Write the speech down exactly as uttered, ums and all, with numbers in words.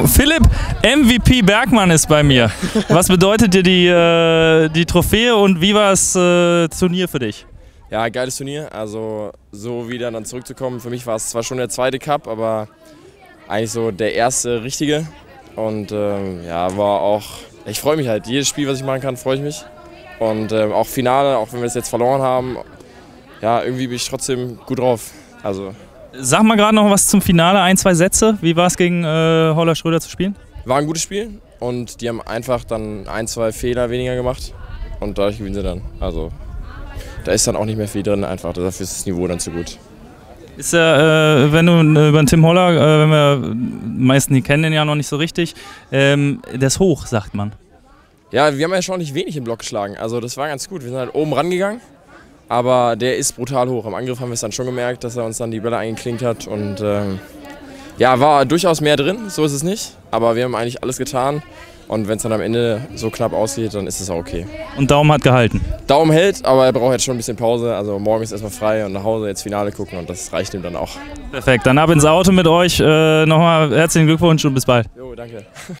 Philipp M V P Bergmann ist bei mir. Was bedeutet dir die, äh, die Trophäe und wie war das äh, Turnier für dich? Ja, geiles Turnier. Also so wieder dann zurückzukommen. Für mich war es zwar schon der zweite Cup, aber eigentlich so der erste richtige. Und ähm, ja, war auch. Ich freue mich halt. Jedes Spiel, was ich machen kann, freue ich mich. Und ähm, auch Finale, auch wenn wir es jetzt verloren haben, ja, irgendwie bin ich trotzdem gut drauf. Also. Sag mal gerade noch was zum Finale, ein, zwei Sätze. Wie war es gegen äh, Holler Schröder zu spielen? War ein gutes Spiel und die haben einfach dann ein, zwei Fehler weniger gemacht und dadurch gewinnen sie dann. Also da ist dann auch nicht mehr viel drin, einfach dafür ist das Niveau dann zu gut. Ist er, äh, wenn du äh, über den Tim Holler, äh, wenn wir, die meisten die kennen den ja noch nicht so richtig, ähm, der ist hoch, sagt man. Ja, wir haben ja schon nicht wenig im Block geschlagen, also das war ganz gut. Wir sind halt oben rangegangen. Aber der ist brutal hoch. Im Angriff haben wir es dann schon gemerkt, dass er uns dann die Bälle eingeklinkt hat. Und ähm, ja, war durchaus mehr drin, so ist es nicht. Aber wir haben eigentlich alles getan. Und wenn es dann am Ende so knapp ausgeht, dann ist es auch okay. Und Daumen hat gehalten? Daumen hält, aber er braucht jetzt schon ein bisschen Pause. Also morgen ist erstmal frei und nach Hause jetzt Finale gucken und das reicht ihm dann auch. Perfekt, dann ab ins Auto mit euch. Äh, nochmal herzlichen Glückwunsch und bis bald. Jo, danke.